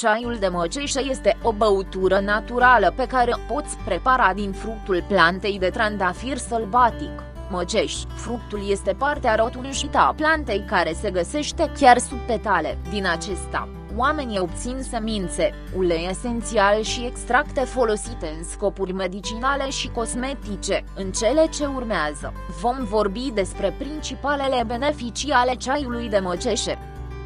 Ceaiul de măceșă este o băutură naturală pe care o poți prepara din fructul plantei de trandafir sălbatic, măceș. Fructul este partea rotunjită a plantei care se găsește chiar sub petale. Din acesta, oamenii obțin semințe, ulei esențial și extracte folosite în scopuri medicinale și cosmetice. În cele ce urmează, vom vorbi despre principalele beneficii ale ceaiului de măceșe.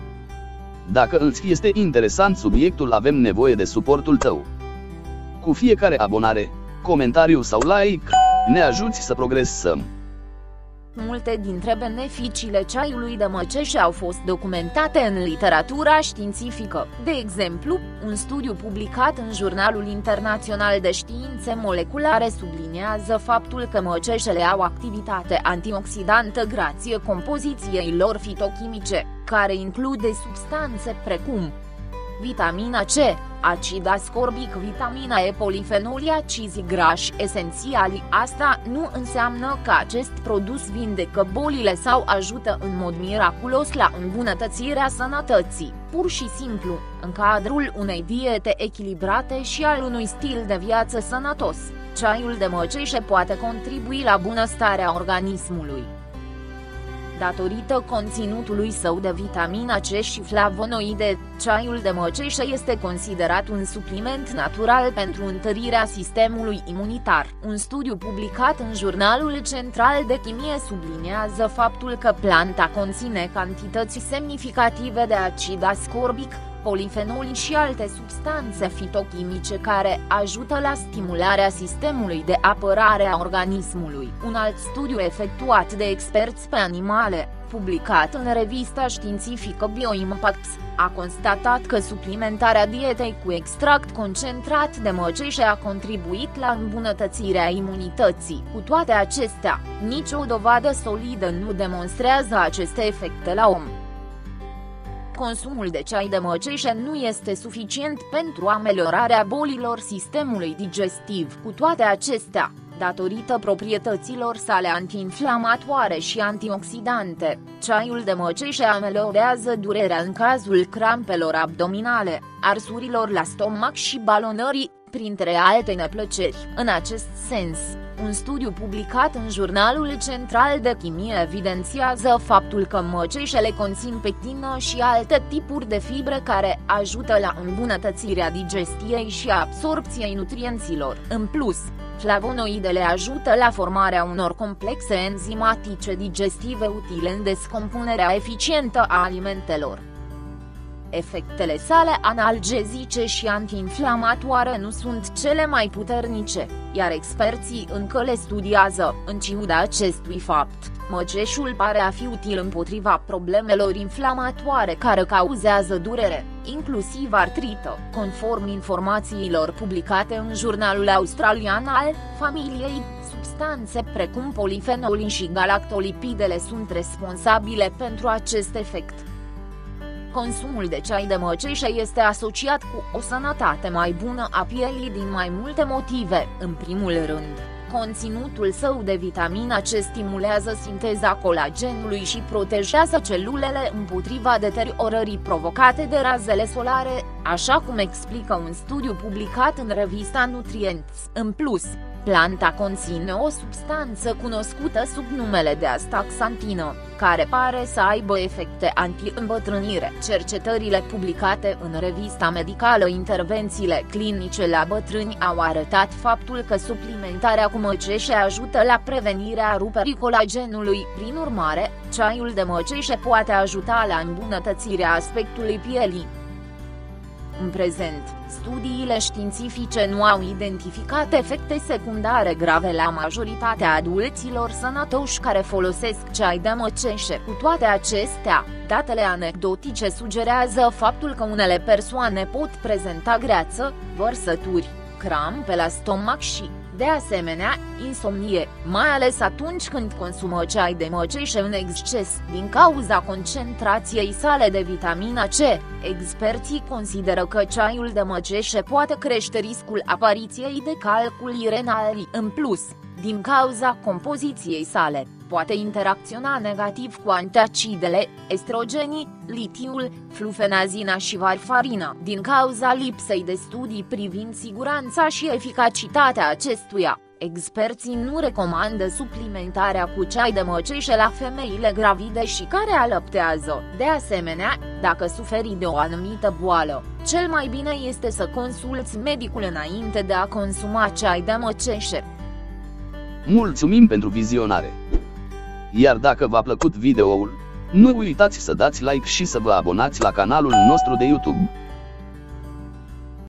Dacă îți este interesant subiectul, avem nevoie de suportul tău. Cu fiecare abonare, comentariu sau like, ne ajuți să progresăm. Multe dintre beneficiile ceaiului de măceșe au fost documentate în literatura științifică. De exemplu, un studiu publicat în Jurnalul Internațional de Științe Moleculare subliniază faptul că măceșele au activitate antioxidantă grație compoziției lor fitochimice, care include substanțe precum vitamina C, acid ascorbic, vitamina E, polifenoli, acizi grași esențiali. Asta nu înseamnă că acest produs vindecă bolile sau ajută în mod miraculos la îmbunătățirea sănătății. Pur și simplu, în cadrul unei diete echilibrate și al unui stil de viață sănătos, ceaiul de măceșe poate contribui la bunăstarea organismului. Datorită conținutului său de vitamina C și flavonoide, ceaiul de măceșe este considerat un supliment natural pentru întărirea sistemului imunitar. Un studiu publicat în Jurnalul Central de Chimie subliniază faptul că planta conține cantități semnificative de acid ascorbic, polifenoli și alte substanțe fitochimice care ajută la stimularea sistemului de apărare a organismului. Un alt studiu efectuat de experți pe animale, publicat în revista științifică Bioimpacts, a constatat că suplimentarea dietei cu extract concentrat de măceșe a contribuit la îmbunătățirea imunității. Cu toate acestea, nicio dovadă solidă nu demonstrează aceste efecte la om. Consumul de ceai de măceșe nu este suficient pentru ameliorarea bolilor sistemului digestiv. Cu toate acestea, datorită proprietăților sale antiinflamatoare și antioxidante, ceaiul de măceșe ameliorează durerea în cazul crampelor abdominale, arsurilor la stomac și balonării, printre alte neplăceri. În acest sens, un studiu publicat în Jurnalul Central de Chimie evidențiază faptul că măceșele conțin pectină și alte tipuri de fibre care ajută la îmbunătățirea digestiei și absorbției nutrienților. În plus, flavonoidele ajută la formarea unor complexe enzimatice digestive utile în descompunerea eficientă a alimentelor. Efectele sale analgezice și antiinflamatoare nu sunt cele mai puternice, iar experții încă le studiază. În ciuda acestui fapt, măceșul pare a fi util împotriva problemelor inflamatoare care cauzează durere, inclusiv artrită. Conform informațiilor publicate în Jurnalul Australian al Familiei, substanțe precum polifenoli și galactolipidele sunt responsabile pentru acest efect. Consumul de ceai de măceșe este asociat cu o sănătate mai bună a pielii din mai multe motive. În primul rând, conținutul său de vitamina C stimulează sinteza colagenului și protejează celulele împotriva deteriorării provocate de razele solare, așa cum explică un studiu publicat în revista Nutrients. În plus, planta conține o substanță cunoscută sub numele de astaxantină, care pare să aibă efecte anti-îmbătrânire. Cercetările publicate în revista medicală Intervențiile clinice la bătrâni au arătat faptul că suplimentarea cu măceșe ajută la prevenirea ruperii colagenului. Prin urmare, ceaiul de măceșe poate ajuta la îmbunătățirea aspectului pielii. În prezent, studiile științifice nu au identificat efecte secundare grave la majoritatea adulților sănătoși care folosesc ceai de măceșe. Cu toate acestea, datele anecdotice sugerează faptul că unele persoane pot prezenta greață, vărsături, crampe la stomac și, de asemenea, insomnie, mai ales atunci când consumă ceai de măceșe în exces. Din cauza concentrației sale de vitamina C, experții consideră că ceaiul de măceșe poate crește riscul apariției de calculi renali. În plus, din cauza compoziției sale, poate interacționa negativ cu antiacidele, estrogenii, litiul, flufenazina și varfarina, din cauza lipsei de studii privind siguranța și eficacitatea acestuia. Experții nu recomandă suplimentarea cu ceai de măceșe la femeile gravide și care alăptează. De asemenea, dacă suferi de o anumită boală, cel mai bine este să consulți medicul înainte de a consuma ceai de măceșe. Mulțumim pentru vizionare! Iar dacă v-a plăcut videoul, nu uitați să dați like și să vă abonați la canalul nostru de YouTube.